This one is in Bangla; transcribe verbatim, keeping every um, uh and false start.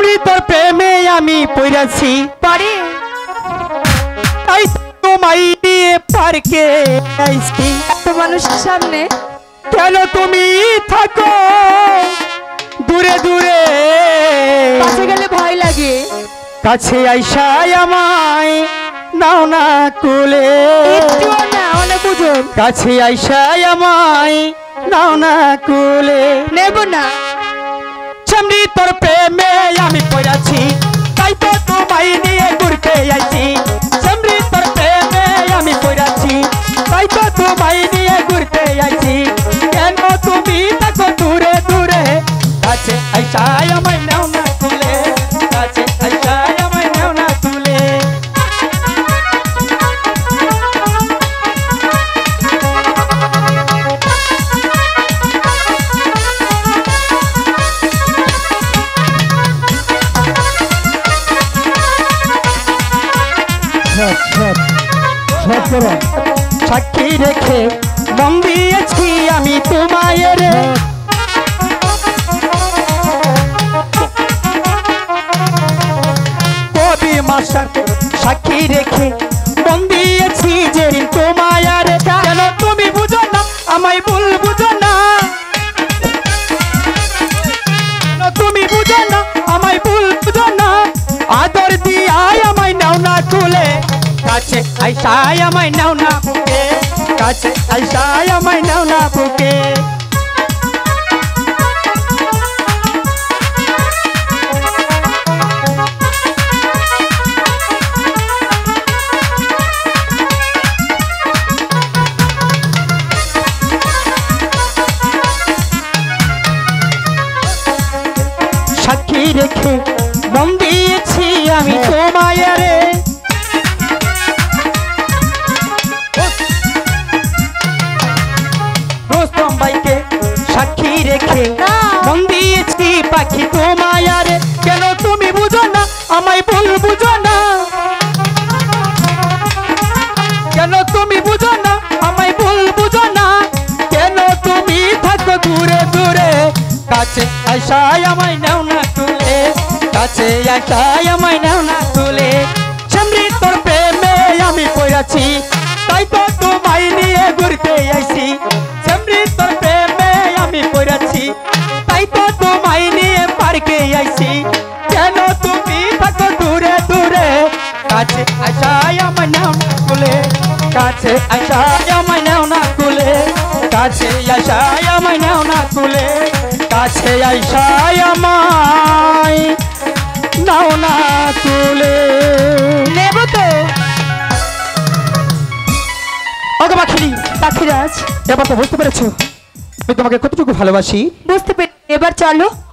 সামরি তোর প্রেমে আমি পড়েছি পরে তাই তোমায় নিয়ে পার্কে আইছি এত মানুষের সামনে কেন তুমি থাকো দূরে দূরে কাছে গেলে ভয় লাগে কাছে আইসায় আমায় নাও না কোলে একটুও না অনেক ওজন কাছে আইসায় আমায় নাও না কোলে নেব না সামরি তোর প্রেমে আমি পড়েছি তাই তো তোমায় নিয়ে ঘুরতে আইছি সামরি তোর প্রেমে আমি পড়েছি তাই তো তোমায় নিয়ে ঘুরতে আইছি কেন তুমি থাকো দূরে দূরে কাছে আইসায় আমায় নাও না কোলে কাছে আইসায় আমায় নাও না কোলে সাক্ষী রেখে মন দিয়েছি আমি তোমায় রে কবি মাস্টার সাক্ষী রেখে মন দিয়েছি যে তোমায় রে কেন তুমি বুঝো না আমায় ভুল বুঝো না তুমি বুঝো না আমায় ভুল বুঝো না আদর দিয়ায় আমায় নাও না তুলে কাছে আইসায় আমায় নাও না বুকে কাছে আইসায় আমায় নাও না বুকে সাক্ষী রেখে মন দিয়েছি আমি তোমায় রে রোস্তম ভাইকে সাক্ষী রেখে মন দিয়েছি পাখি তোমায় রে কেন তুমি বুঝো না আমায় ভুল বুঝো না কেন তুমি বুঝো না আমায় ভুল বুঝো না কেন তুমি থাকো দূরে দূরে কাছে আইসায় আমায় নাও না তুলে কাছে আইসায় আমায় নাও না তুলে সামরি তোর প্রেমে আমি পড়েছি তাই তো তোমায় নিয়ে ঘুরতে আইছি সামরি তোর প্রেমে আমি পড়েছি তাই তো তোমায় নিয়ে পার্কে আইছি কেন তুমি থাকো দূরে দূরে কাছে আইসায় আমায় নাও না তুলে কাছে আইসায় আমায় নাও না তুলে কাছে আইসায় আমায় নাও না তুলে কাছে আইসায় আমায় নাও না তুলে নেব তো ওগো পাখি পাখিরাজ এবার তো বুঝতে পেরেছো আমি তোমাকে কতটুকু ভালোবাসি বুঝতে পেরে এবার চলো